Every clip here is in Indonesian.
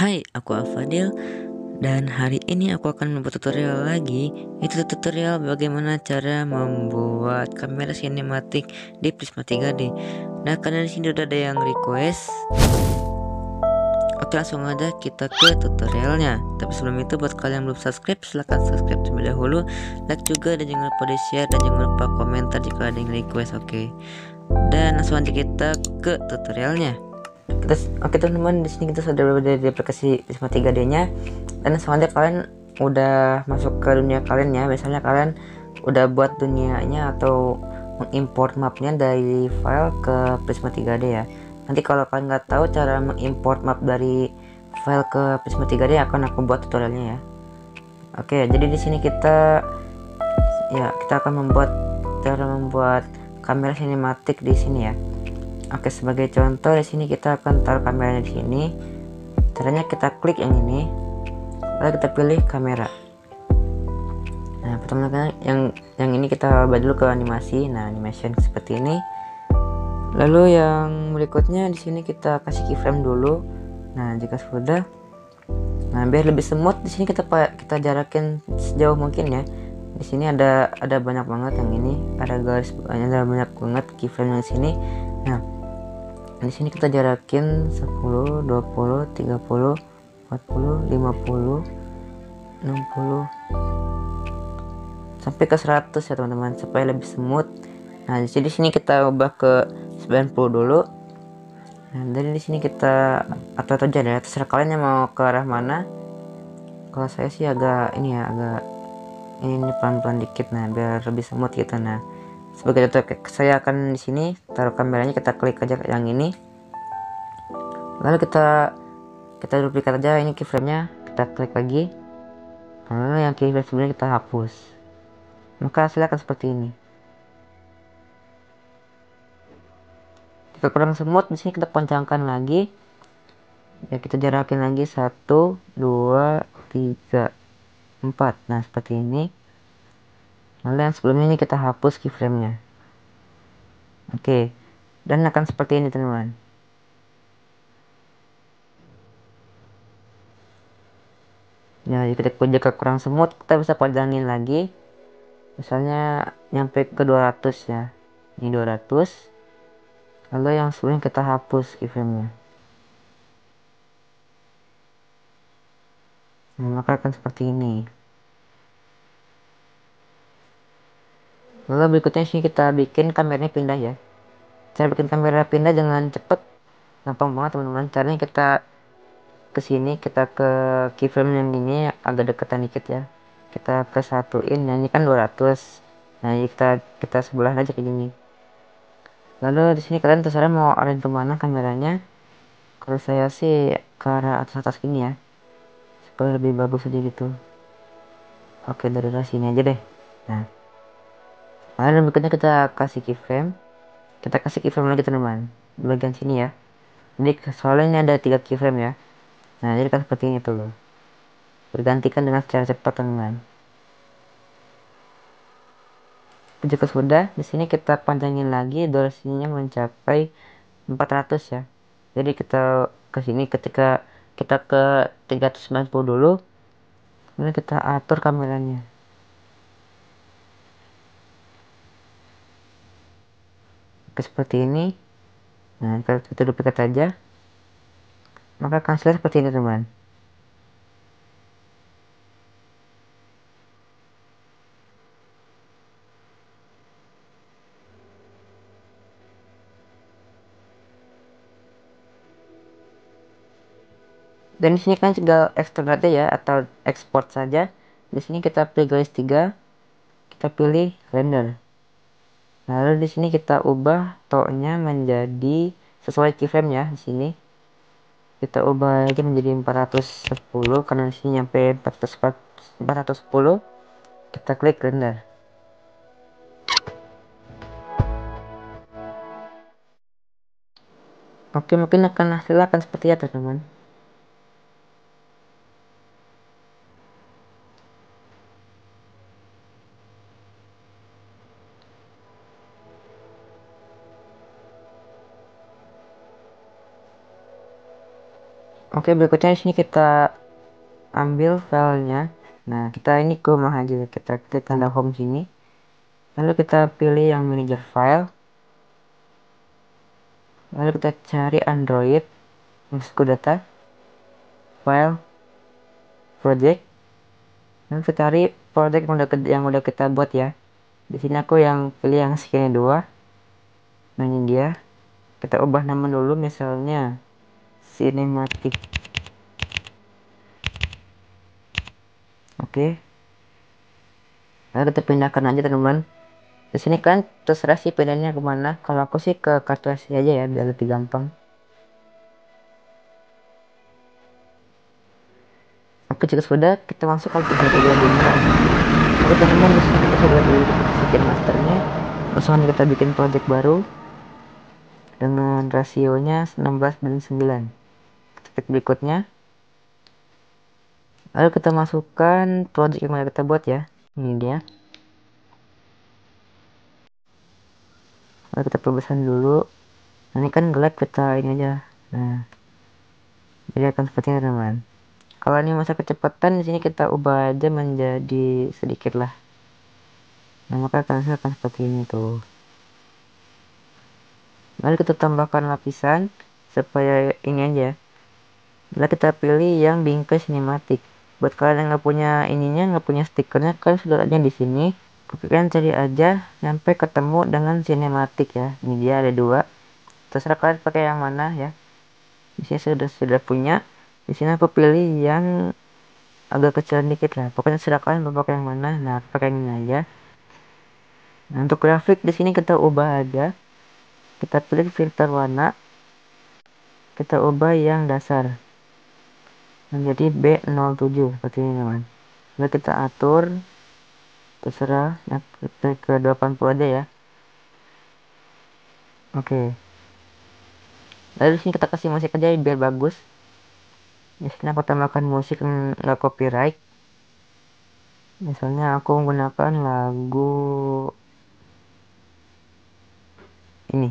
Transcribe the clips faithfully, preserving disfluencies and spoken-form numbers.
Hai, aku Afadil dan hari ini aku akan membuat tutorial lagi. Itu tutorial bagaimana cara membuat kamera sinematik di Prisma tiga D. Nah, karena di sini udah ada yang request. Oke, langsung aja kita ke tutorialnya. Tapi sebelum itu, buat kalian yang belum subscribe, silahkan subscribe terlebih dahulu, like juga, dan jangan lupa di share dan jangan lupa komentar jika ada yang request. Oke, dan langsung aja kita ke tutorialnya. Kita oke teman-teman, di sini kita sudah berada di aplikasi Prisma tiga D nya, dan langsung aja kalian udah masuk ke dunia kalian ya. Misalnya kalian udah buat dunianya atau mengimport mapnya dari file ke Prisma tiga D ya. Nanti kalau kalian nggak tahu cara mengimport map dari file ke Prisma tiga D, akan aku buat tutorialnya ya. Oke, jadi di sini kita ya kita akan membuat cara membuat kamera sinematik di sini ya. Oke, sebagai contoh di sini kita akan taruh kameranya di sini. Caranya kita klik yang ini, lalu kita pilih kamera. Nah, pertama yang yang ini kita ubah dulu ke animasi. Nah, animation seperti ini. Lalu yang berikutnya di sini kita kasih keyframe dulu. Nah, jika sudah, nah biar lebih smooth di sini kita kita jarakin sejauh mungkin ya. Di sini ada ada banyak banget yang ini, ada garis, ada banyak banget keyframe yang sini. Nah, di sini kita jarakin sepuluh, dua puluh, tiga puluh, empat puluh, lima puluh, enam puluh sampai ke seratus ya teman-teman, supaya lebih smooth. Nah, di sini kita ubah ke sembilan puluh dulu. Nah, dari di sini kita atau aja ya, terserah kalian yang mau ke arah mana. Kalau saya sih agak ini ya, agak ini pelan-pelan dikit, nah biar lebih smooth gitu. Nah, sebagai contoh saya akan di sini taruh kameranya, kita klik aja yang ini. Lalu kita kita duplikat aja ini keyframe-nya, kita klik lagi, lalu yang keyframe sebelumnya kita hapus, maka hasilnya akan seperti ini. Jika kurang smooth, di sini kita panjangkan lagi ya, kita jarakin lagi satu, dua, tiga, empat. Nah, seperti ini. Lalu yang sebelumnya ini kita hapus keyframe-nya. Oke, dan akan seperti ini teman-teman. Ya, jika, jika kurang smooth, kita bisa panjangin lagi, misalnya nyampe ke dua ratus ya. Ini dua ratus. Lalu yang sebelumnya kita hapus keyframe-nya. Nah, maka akan seperti ini. Lalu berikutnya sini kita bikin kameranya pindah ya. Cara bikin kamera pindah jangan cepet, gampang banget teman-teman. Caranya kita ke sini, kita ke keyframe yang ini agak deketan dikit ya. Kita ke satuin, nah ini kan dua ratus. Nah, ini kita kita sebelah aja kayak gini. Lalu di sini kalian terserah mau arah kemana kameranya. Kalau saya sih ke arah atas atas gini ya, supaya lebih bagus aja gitu. Oke, dari sini aja deh. Nah, lalu berikutnya kita kasih keyframe. Kita kasih keyframe lagi teman-teman, di bagian sini ya. Jadi soalnya ini ada tiga keyframe ya. Nah, jadi kan seperti ini tuh loh, bergantikan dengan secara cepat teman-teman. Jika sudah, di sini kita panjangin lagi durasinya mencapai empat ratus ya. Jadi kita ke sini ketika kita ke tiga ratus sembilan puluh dulu, kemudian kita atur kameranya. Oke, seperti ini. Nah, kita, kita duplikat aja, maka akan seperti ini teman. Dan di sini kan tinggal ekstrak aja ya, atau ekspor saja. Di sini kita pilih garis tiga, kita pilih render. Lalu di sini kita ubah tone-nya menjadi sesuai keyframe ya. Di sini kita ubah aja menjadi empat ratus sepuluh, karena di sini nyampe empat ratus sepuluh. Kita klik render. Oke, mungkin akan hasilnya akan seperti itu teman. Oke, berikutnya di sini kita ambil filenya. Nah, kita ini ke rumah aja, kita klik tanda home sini, lalu kita pilih yang manager file, lalu kita cari Android, masuk ke data, file, project, lalu kita cari project yang udah, yang udah kita buat ya. Di sini aku yang pilih yang skinnya dua. Nah, ini dia. Kita ubah nama dulu, misalnya cinematic. Oke. Lalu kita pindahkan aja teman-teman. Di sini kan terserah sih pindahnya kemana. Kalau aku sih ke kartu S D aja ya, biar lebih gampang. Oke, jika sudah, kita masuk ke tiga dunia. Oke teman-teman, di sini kita sudah dulu bikin masternya. Langsung kita bikin project baru dengan rasionya enam belas dan sembilan. Kita klik berikutnya. Lalu kita masukkan project yang mau kita buat ya. Ini dia. Lalu kita perbesar dulu. Nah, ini kan gelap, kita ini aja. Nah, jadi akan seperti ini teman-teman. Kalau ini masa kecepatan, di sini kita ubah aja menjadi sedikit lah. Nah, maka akan akan seperti ini tuh. Lalu kita tambahkan lapisan supaya ini aja. Lalu kita pilih yang bingkai sinematik. Buat kalian yang nggak punya ininya, nggak punya stikernya, kalian sudah ada di sini. Kalian cari aja sampai ketemu dengan sinematik ya. Ini dia ada dua. Terserah kalian pakai yang mana ya. Di sini sudah sudah punya. Di sini aku pilih yang agak kecil dikit lah. Pokoknya serah kalian mau pakai yang mana. Nah, pakai yang ini aja. Nah, untuk grafik di sini kita ubah aja. Kita pilih filter warna. Kita ubah yang dasar menjadi B nol tujuh seperti ini teman. Lalu kita atur, terserah ya, kita ke delapan puluh aja ya. Oke. Lalu di sini kita kasih musik aja biar bagus. Di sini aku tambahkan musik yang nggak copyright. Misalnya aku menggunakan lagu ini.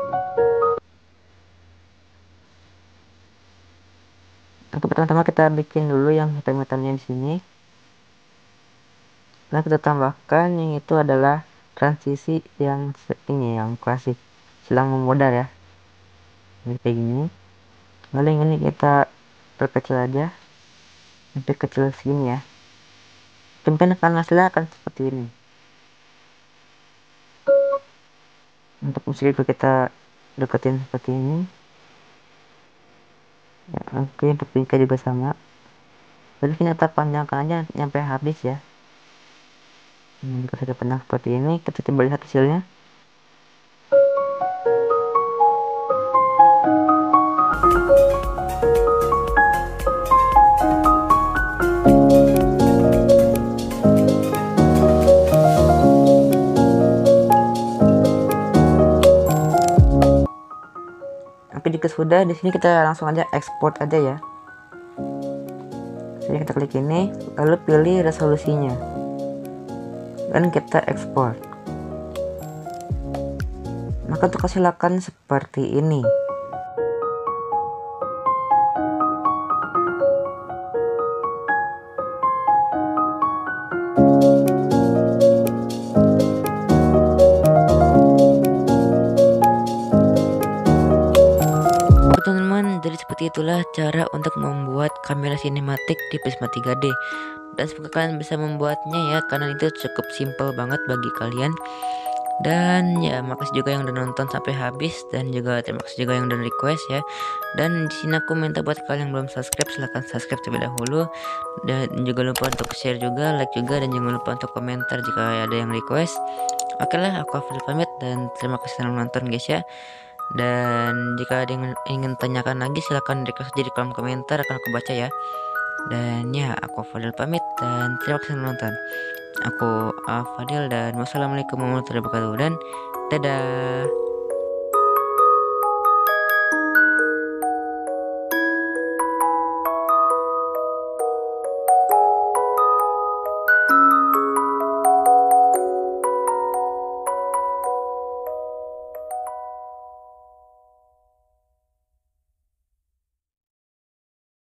Untuk pertama-tama kita bikin dulu yang hitam-hitamnya di sini. Lalu kita tambahkan yang itu adalah transisi yang ini yang klasik, silang memudar ya. Ini kayak gini. Lalu yang ini kita perkecil aja sampai kecil segini ya. Kemudian akan hasilnya akan seperti ini. Untuk musik itu kita deketin seperti ini ya. Oke, untuk bingkai juga sama. Lalu kita panjangkan aja sampai habis ya. Nah, jika sudah pernah seperti ini, kita coba lihat hasilnya. Oke, jika sudah, di sini kita langsung aja export aja ya. Sini kita klik ini, lalu pilih resolusinya, dan kita ekspor. Maka untuk hasilkan seperti ini. Teman-teman, jadi seperti itulah cara untuk membuat kamera sinematik di Prisma tiga D. Dan semoga kalian bisa membuatnya ya, karena itu cukup simple banget bagi kalian. Dan ya, makasih juga yang udah nonton sampai habis, dan juga terima kasih juga yang udah request ya. Dan di sini aku minta buat kalian yang belum subscribe, silahkan subscribe terlebih dahulu. Dan juga lupa untuk share juga, like juga, dan jangan lupa untuk komentar jika ada yang request. Oke lah, aku Afil pamit dan terima kasih telah menonton guys ya. Dan jika ada yang ingin tanyakan lagi, silahkan request aja di kolom komentar, akan aku baca ya. Dan ya, aku Fadil pamit dan terima kasih telah menonton. Aku Fadil dan wassalamualaikum warahmatullahi wabarakatuh dan dadah.